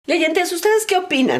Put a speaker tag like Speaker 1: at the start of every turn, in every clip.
Speaker 1: Leyentes, ¿ustedes qué opinan?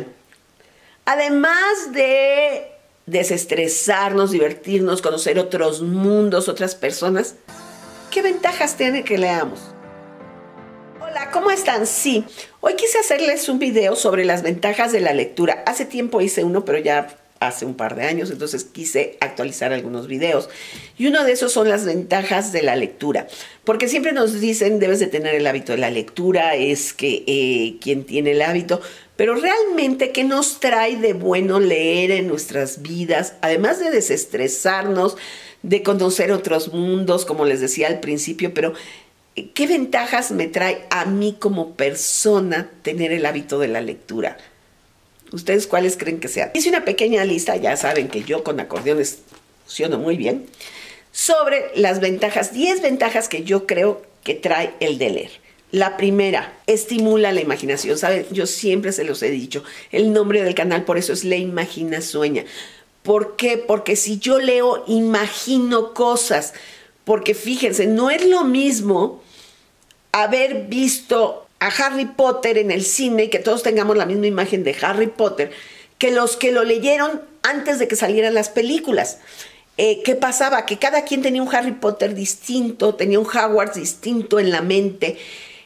Speaker 1: Además de desestresarnos, divertirnos, conocer otros mundos, otras personas, ¿qué ventajas tiene que leamos? Hola, ¿cómo están? Sí, hoy quise hacerles un video sobre las ventajas de la lectura. Hace tiempo hice uno, pero ya hace un par de años, entonces quise actualizar algunos videos. Y uno de esos son las ventajas de la lectura. Porque siempre nos dicen, debes de tener el hábito de la lectura, es que quien tiene el hábito. Pero realmente, ¿qué nos trae de bueno leer en nuestras vidas? Además de desestresarnos, de conocer otros mundos, como les decía al principio, pero ¿qué ventajas me trae a mí como persona tener el hábito de la lectura? ¿Ustedes cuáles creen que sean? Hice una pequeña lista, ya saben que yo con acordeones funciono muy bien, sobre las ventajas, 10 ventajas que yo creo que trae el de leer. La primera, estimula la imaginación. ¿Saben? Yo siempre se los he dicho, el nombre del canal por eso es La Imagina Sueña. ¿Por qué? Porque si yo leo, imagino cosas. Porque fíjense, no es lo mismo haber visto a Harry Potter en el cine y que todos tengamos la misma imagen de Harry Potter que los que lo leyeron antes de que salieran las películas. ¿Qué pasaba? Que cada quien tenía un Harry Potter distinto, tenía un Hogwarts distinto en la mente,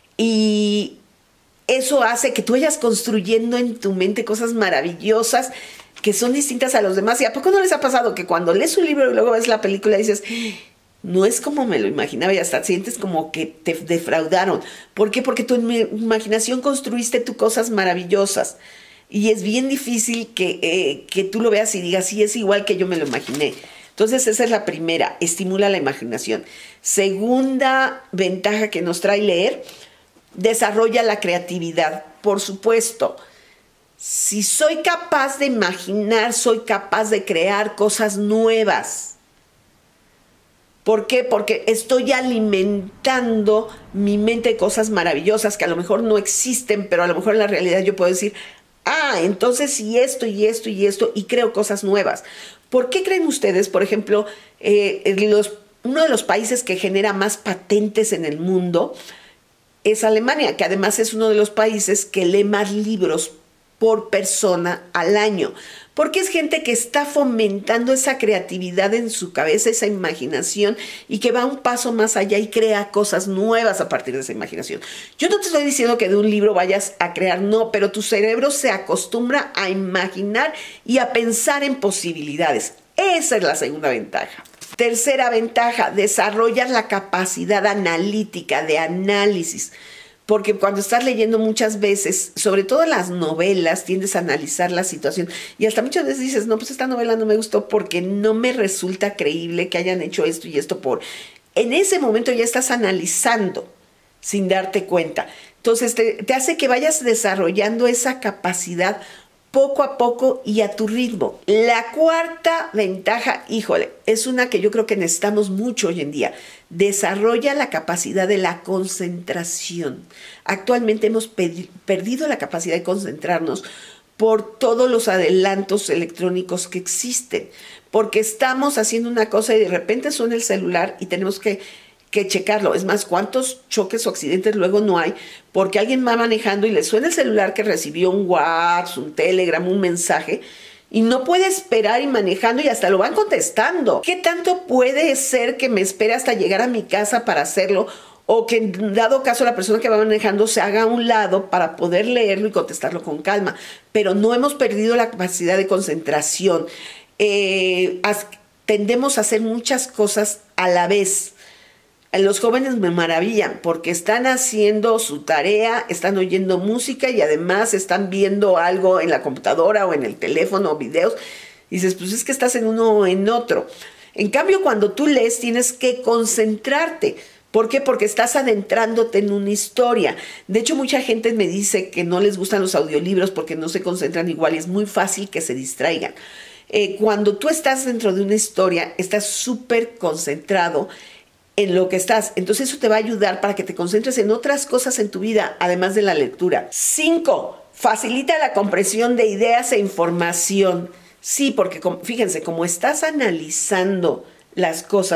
Speaker 1: y eso hace que tú vayas construyendo en tu mente cosas maravillosas que son distintas a los demás. ¿Y a poco no les ha pasado que cuando lees un libro y luego ves la película dices, no es como me lo imaginaba, y hasta sientes como que te defraudaron? ¿Por qué? Porque tu imaginación construiste tú cosas maravillosas. Y es bien difícil que tú lo veas y digas, sí, es igual que yo me lo imaginé. Entonces esa es la primera, estimula la imaginación. Segunda ventaja que nos trae leer, desarrolla la creatividad. Por supuesto, si soy capaz de imaginar, soy capaz de crear cosas nuevas. ¿Por qué? Porque estoy alimentando mi mente de cosas maravillosas que a lo mejor no existen, pero a lo mejor en la realidad yo puedo decir, entonces sí, esto y esto y esto, y creo cosas nuevas. ¿Por qué creen ustedes, por ejemplo, uno de los países que genera más patentes en el mundo es Alemania, que además es uno de los países que lee más libros por persona al año? Porque es gente que está fomentando esa creatividad en su cabeza, esa imaginación, y que va un paso más allá y crea cosas nuevas a partir de esa imaginación. Yo no te estoy diciendo que de un libro vayas a crear, no, pero tu cerebro se acostumbra a imaginar y a pensar en posibilidades. Esa es la segunda ventaja. Tercera ventaja, desarrollar la capacidad analítica, de análisis. Porque cuando estás leyendo muchas veces, sobre todo las novelas, tiendes a analizar la situación. Y hasta muchas veces dices, no, pues esta novela no me gustó porque no me resulta creíble que hayan hecho esto y esto por... En ese momento ya estás analizando sin darte cuenta. Entonces te hace que vayas desarrollando esa capacidad poco a poco y a tu ritmo. La cuarta ventaja, híjole, es una que yo creo que necesitamos mucho hoy en día. Desarrolla la capacidad de la concentración. Actualmente hemos perdido la capacidad de concentrarnos por todos los adelantos electrónicos que existen. Porque estamos haciendo una cosa y de repente suena el celular y tenemos que checarlo. Es más, ¿cuántos choques o accidentes luego no hay? Porque alguien va manejando y le suena el celular que recibió un WhatsApp, un Telegram, un mensaje, y no puede esperar y manejando y hasta lo van contestando. ¿Qué tanto puede ser que me espere hasta llegar a mi casa para hacerlo? O que en dado caso la persona que va manejando se haga a un lado para poder leerlo y contestarlo con calma. Pero no hemos perdido la capacidad de concentración. Tendemos a hacer muchas cosas a la vez. Los jóvenes me maravillan porque están haciendo su tarea, están oyendo música y además están viendo algo en la computadora o en el teléfono o videos. Y dices, pues es que estás en uno o en otro. En cambio, cuando tú lees tienes que concentrarte. ¿Por qué? Porque estás adentrándote en una historia. De hecho, mucha gente me dice que no les gustan los audiolibros porque no se concentran igual y es muy fácil que se distraigan. Cuando tú estás dentro de una historia, estás súper concentrado en lo que estás. Entonces eso te va a ayudar para que te concentres en otras cosas en tu vida, además de la lectura. 5. Facilita la comprensión de ideas e información. Sí, porque fíjense, como estás analizando las cosas,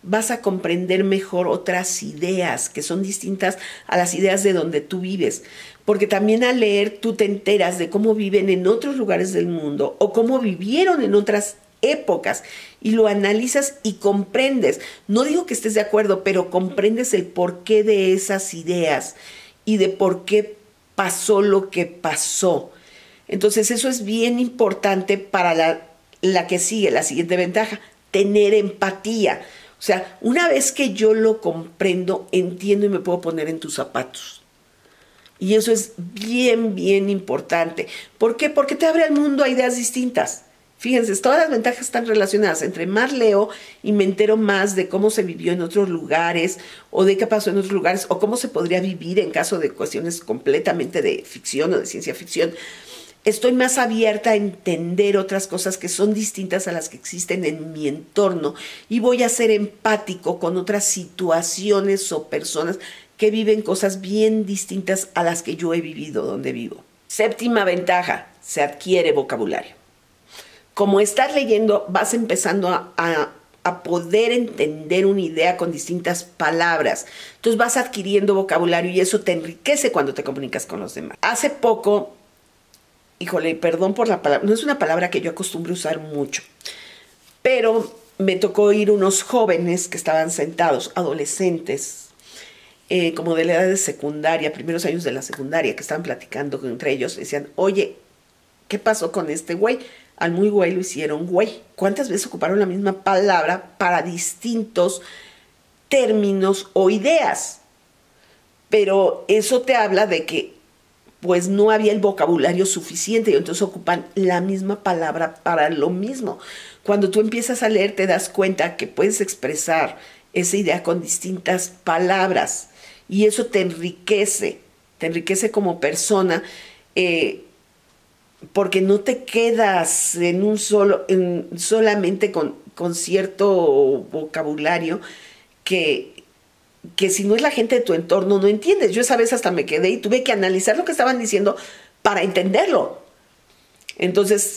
Speaker 1: vas a comprender mejor otras ideas que son distintas a las ideas de donde tú vives. Porque también al leer tú te enteras de cómo viven en otros lugares del mundo o cómo vivieron en otras épocas y lo analizas y comprendes. No digo que estés de acuerdo, pero comprendes el porqué de esas ideas y de por qué pasó lo que pasó. Entonces eso es bien importante para la que sigue, la siguiente ventaja, tener empatía. O sea, una vez que yo lo comprendo, entiendo y me puedo poner en tus zapatos. Y eso es bien, bien importante. ¿Por qué? Porque te abre al mundo a ideas distintas. Fíjense, todas las ventajas están relacionadas. Entre más leo y me entero más de cómo se vivió en otros lugares o de qué pasó en otros lugares o cómo se podría vivir en caso de cuestiones completamente de ficción o de ciencia ficción, estoy más abierta a entender otras cosas que son distintas a las que existen en mi entorno y voy a ser empático con otras situaciones o personas que viven cosas bien distintas a las que yo he vivido donde vivo. Séptima ventaja, se adquiere vocabulario. Como estás leyendo, vas empezando a poder entender una idea con distintas palabras. Entonces vas adquiriendo vocabulario y eso te enriquece cuando te comunicas con los demás. Hace poco, híjole, perdón por la palabra, no es una palabra que yo acostumbro a usar mucho, pero me tocó oír unos jóvenes que estaban sentados, adolescentes, como de la edad de secundaria, primeros años de la secundaria, que estaban platicando entre ellos, decían, oye, ¿qué pasó con este güey? Al muy güey lo hicieron güey. ¿Cuántas veces ocuparon la misma palabra para distintos términos o ideas? Pero eso te habla de que pues no había el vocabulario suficiente y entonces ocupan la misma palabra para lo mismo. Cuando tú empiezas a leer te das cuenta que puedes expresar esa idea con distintas palabras y eso te enriquece como persona, porque no te quedas solamente con cierto vocabulario que si no es la gente de tu entorno no entiendes. Yo esa vez hasta me quedé y tuve que analizar lo que estaban diciendo para entenderlo. Entonces,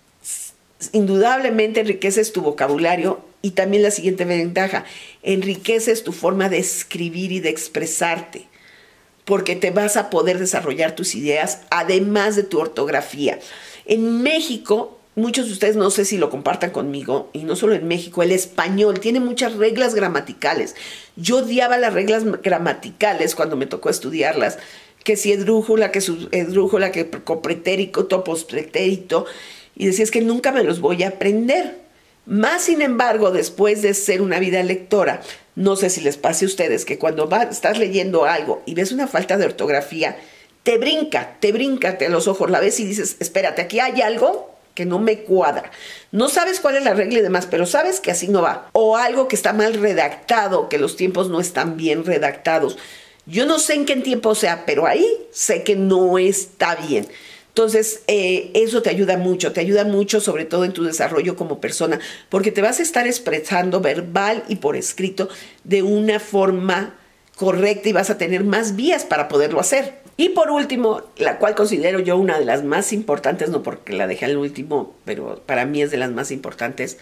Speaker 1: indudablemente enriqueces tu vocabulario y también la siguiente ventaja, enriqueces tu forma de escribir y de expresarte, porque te vas a poder desarrollar tus ideas además de tu ortografía. En México, muchos de ustedes no sé si lo compartan conmigo, y no solo en México, el español tiene muchas reglas gramaticales. Yo odiaba las reglas gramaticales cuando me tocó estudiarlas, que si esdrújula, que subesdrújula, que copretérito, pospretérito, y decía, es que nunca me los voy a aprender. Más sin embargo, después de ser una vida lectora, no sé si les pase a ustedes que cuando estás leyendo algo y ves una falta de ortografía, te brinca a los ojos, la ves y dices, espérate, aquí hay algo que no me cuadra. No sabes cuál es la regla y demás, pero sabes que así no va. O algo que está mal redactado, que los tiempos no están bien redactados. Yo no sé en qué tiempo sea, pero ahí sé que no está bien. Entonces, eso te ayuda mucho sobre todo en tu desarrollo como persona, porque te vas a estar expresando verbal y por escrito de una forma correcta y vas a tener más vías para poderlo hacer. Y por último, la cual considero yo una de las más importantes, no porque la dejé al último, pero para mí es de las más importantes,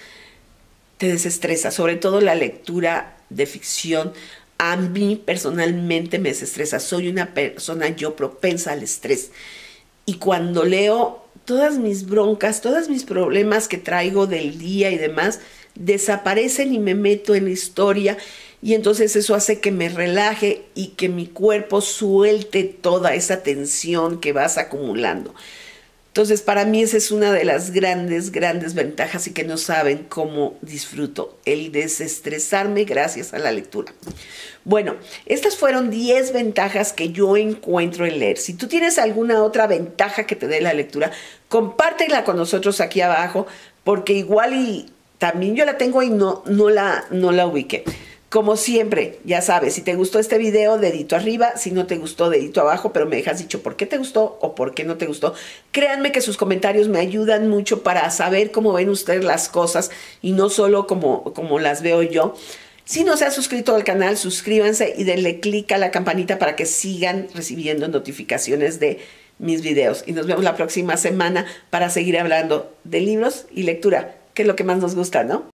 Speaker 1: te desestresa, sobre todo la lectura de ficción. A mí personalmente me desestresa, soy una persona yo propensa al estrés. Y cuando leo, todas mis broncas, todos mis problemas que traigo del día y demás, desaparecen y me meto en la historia. Y entonces eso hace que me relaje y que mi cuerpo suelte toda esa tensión que vas acumulando. Entonces, para mí esa es una de las grandes, grandes ventajas y que no saben cómo disfruto el desestresarme gracias a la lectura. Bueno, estas fueron 10 ventajas que yo encuentro en leer. Si tú tienes alguna otra ventaja que te dé la lectura, compártela con nosotros aquí abajo, porque igual y también yo la tengo y no la ubiqué. Como siempre, ya sabes, si te gustó este video, dedito arriba, si no te gustó, dedito abajo, pero me dejas dicho por qué te gustó o por qué no te gustó. Créanme que sus comentarios me ayudan mucho para saber cómo ven ustedes las cosas y no solo como las veo yo. Si no se han suscrito al canal, suscríbanse y denle clic a la campanita para que sigan recibiendo notificaciones de mis videos. Y nos vemos la próxima semana para seguir hablando de libros y lectura, que es lo que más nos gusta, ¿no?